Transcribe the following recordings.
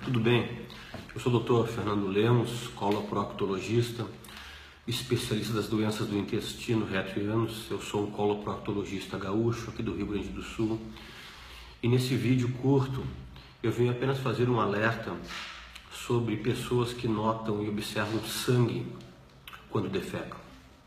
Tudo bem? Eu sou o Dr. Fernando Lemos, coloproctologista, especialista das doenças do intestino, reto e ânus. Eu sou um coloproctologista gaúcho aqui do Rio Grande do Sul. E nesse vídeo curto eu venho apenas fazer um alerta sobre pessoas que notam e observam sangue quando defecam.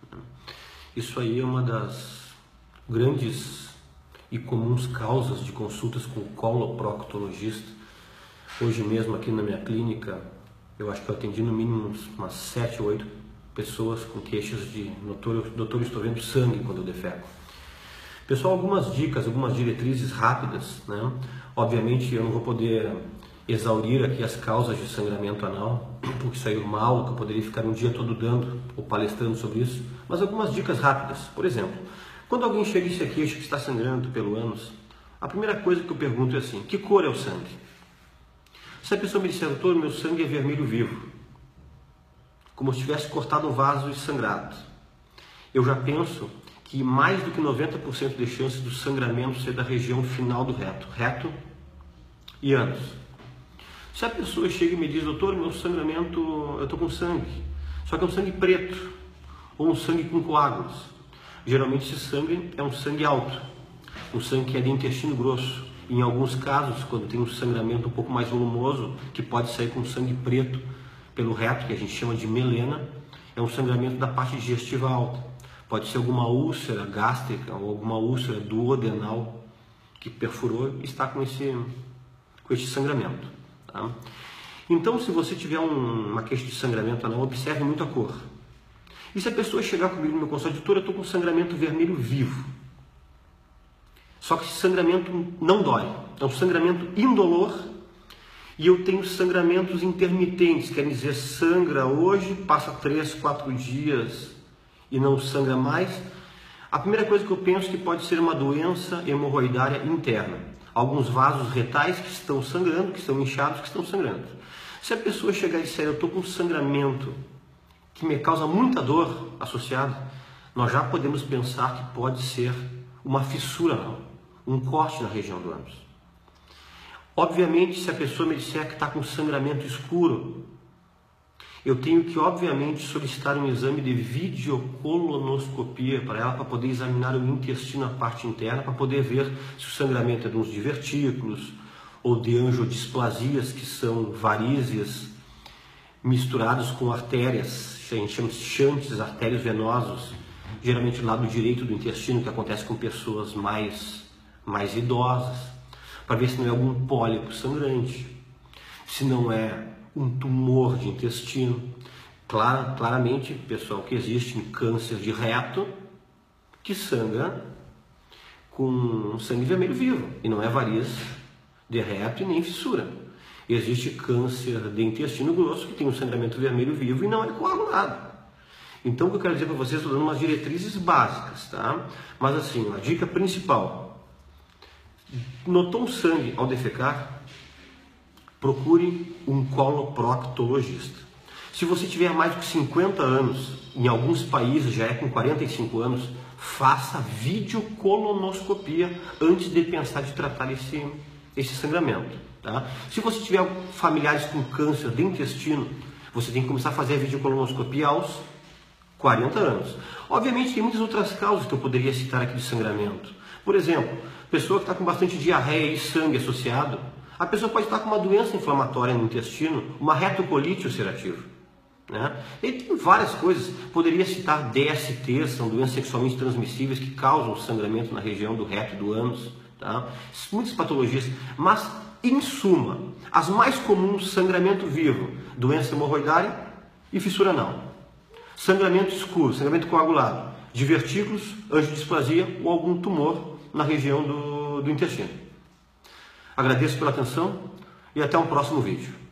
Isso aí é uma das grandes e comuns causas de consultas com o coloproctologista. Hoje mesmo aqui na minha clínica, eu acho que eu atendi no mínimo umas 7 ou 8 pessoas com queixas de doutor, estou vendo sangue quando eu defeco. Pessoal, algumas dicas, algumas diretrizes rápidas, né? Obviamente eu não vou poder exaurir aqui as causas de sangramento anal, porque isso aí é uma aula que eu poderia ficar um dia todo dando ou palestrando sobre isso, mas algumas dicas rápidas. Por exemplo, quando alguém chega e se queixa que está sangrando pelo ânus, a primeira coisa que eu pergunto é assim: que cor é o sangue? Se a pessoa me disser, doutor, meu sangue é vermelho vivo, como se tivesse cortado um vaso e sangrado, eu já penso que mais do que 90% de chances do sangramento ser da região final do reto e ânus. Se a pessoa chega e me diz, doutor, meu sangramento, eu estou com sangue, só que é um sangue preto ou um sangue com coágulos, geralmente esse sangue é um sangue alto, um sangue que é de intestino grosso. Em alguns casos, quando tem um sangramento um pouco mais volumoso, que pode sair com sangue preto pelo reto, que a gente chama de melena, é um sangramento da parte digestiva alta. Pode ser alguma úlcera gástrica ou alguma úlcera duodenal que perfurou e está com esse sangramento. Tá? Então, se você tiver uma queixa de sangramento anal, observe muito a cor. E se a pessoa chegar comigo no meu consultório, doutor, eu estou com sangramento vermelho vivo. Só que esse sangramento não dói, é um sangramento indolor e eu tenho sangramentos intermitentes, quer dizer, sangra hoje, passa 3, 4 dias e não sangra mais. A primeira coisa que eu penso é que pode ser uma doença hemorroidária interna. Alguns vasos retais que estão sangrando, que estão inchados, que estão sangrando. Se a pessoa chegar e disser, eu estou com sangramento que me causa muita dor associada, nós já podemos pensar que pode ser uma fissura anal, um corte na região do ânus. Obviamente, se a pessoa me disser que está com sangramento escuro, eu tenho que, obviamente, solicitar um exame de videocolonoscopia para ela, para poder examinar o intestino, a parte interna, para poder ver se o sangramento é de uns divertículos ou de angiodisplasias, que são varizes misturados com artérias, a gente chama de shunts, artérias venosos, geralmente do lado direito do intestino, que acontece com pessoas mais idosas, para ver se não é algum pólipo sangrante, se não é um tumor de intestino. Claramente, pessoal, que existe um câncer de reto que sangra com sangue vermelho vivo, e não é variz de reto e nem fissura. Existe câncer de intestino grosso que tem um sangramento vermelho vivo e não é coagulado. Então, o que eu quero dizer para vocês, estou dando umas diretrizes básicas, tá? Mas assim, a dica principal: notou um sangue ao defecar? Procure um coloproctologista. Se você tiver mais de 50 anos, em alguns países já é com 45 anos, faça videocolonoscopia antes de pensar de tratar esse sangramento. Tá? Se você tiver familiares com câncer de intestino, você tem que começar a fazer a videocolonoscopia aos 40 anos. Obviamente tem muitas outras causas que eu poderia citar aqui de sangramento. Por exemplo, pessoa que está com bastante diarreia e sangue associado, a pessoa pode estar com uma doença inflamatória no intestino, uma retocolite ulcerativa. Né? E tem várias coisas, poderia citar DSTs, são doenças sexualmente transmissíveis que causam sangramento na região do reto e do ânus. Tá? Muitas patologias, mas em suma, as mais comuns: sangramento vivo, doença hemorroidária e fissura anal. Sangramento escuro, sangramento coagulado, divertículos, angiodisplasia ou algum tumor na região do intestino. Agradeço pela atenção e até um próximo vídeo.